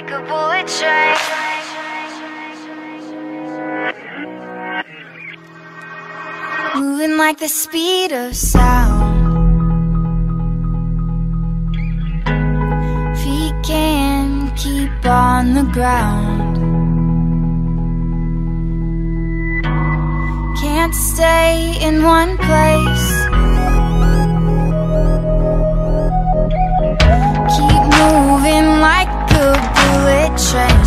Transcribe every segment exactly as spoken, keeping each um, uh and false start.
like a bullet train. Moving like the speed of sound. Feet can't keep on the ground. Can't stay in one place. Keep moving like a bullet train.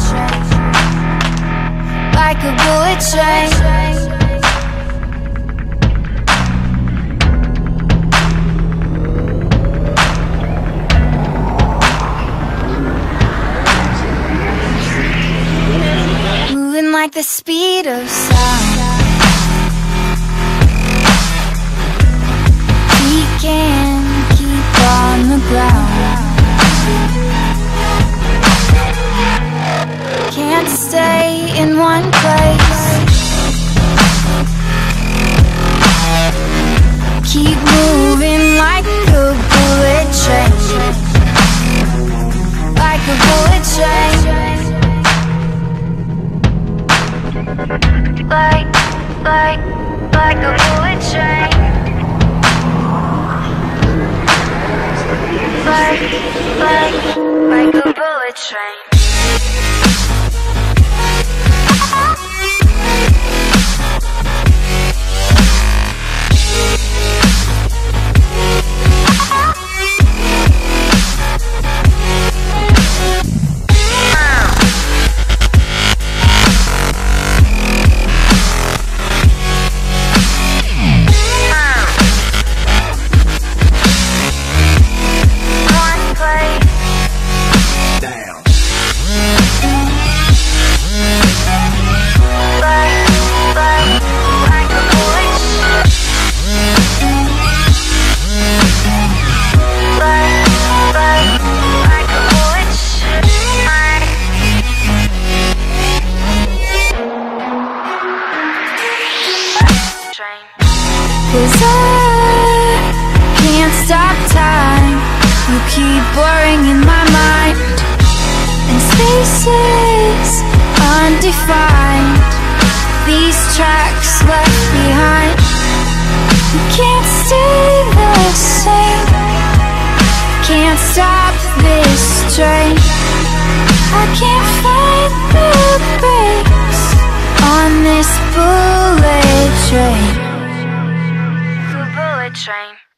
Like a bullet train. Moving like the speed of sound. We can keep on the ground. Can't stay in one place. Keep moving like a bullet train. Like a bullet train. Like, like, like a bullet train. Like, like, like a bullet train. Cause I can't stop time. You keep blurring in my mind, and spaces undefined. These tracks left behind. You can't stay the same. Can't stop this train. I can't find the brakes on this bullet train. Train.